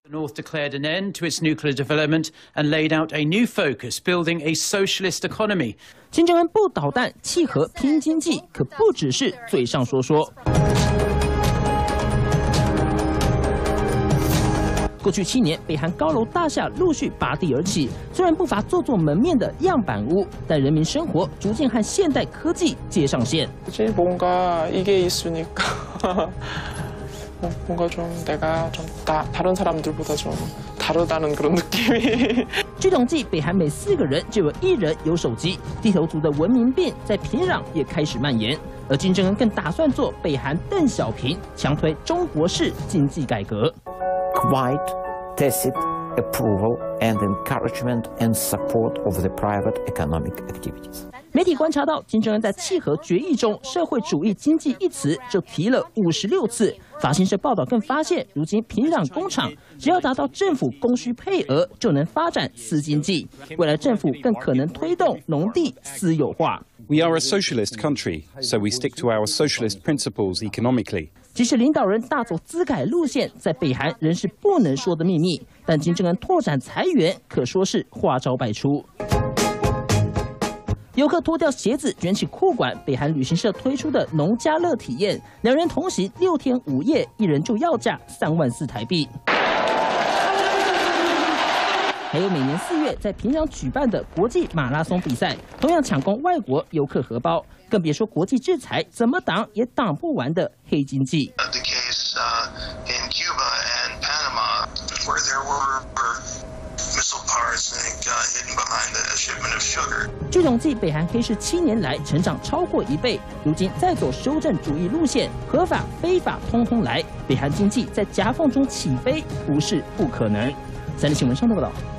The North declared an end to its nuclear development and laid out a new focus, building a socialist economy. 金正恩不导弹契合拼经济，可不只是嘴上说说。过去7年，北韩高楼大厦陆续拔地而起，虽然不乏做门面的样板屋，但人民生活逐渐和现代科技接上线。 뭔가 이게 있으니까 뭔가 좀 내가 좀 다른 사람들보다 좀 다르다는 그런 느낌이. 据统计，北韩每4个人就有1人有手机。地头族的文明病在平壤也开始蔓延，而金正恩更打算做北韩邓小平，强推中国式经济改革。 Quite tacit approval and encouragement and support of the private economic activities. 媒体观察到，金正恩在契合决议中“社会主义经济”一词就提了56次。法新社报道更发现，如今平壤工厂只要达到政府供需配额，就能发展私经济。未来政府更可能推动农地私有化。 We are a socialist country, so we stick to our socialist principles economically. 即使领导人大走资改路线，在北韩仍是不能说的秘密。但金正恩拓展财源，可说是花招百出。 游客脱掉鞋子，卷起裤管，北韩旅行社推出的农家乐体验，2人同行6天5夜，1人就要价3.4万台币。还有每年4月在平壤举办的国际马拉松比赛，同样抢攻外国游客荷包，更别说国际制裁怎么挡也挡不完的黑经济。 The case in Cuba and Panama, where there were missile parts hidden behind the shipment of sugar. 据统计，北韩黑市7年来成长超过1倍，如今再走修正主义路线，合法非法通通来，北韩经济在夹缝中起飞不是不可能。3立新闻上的报道。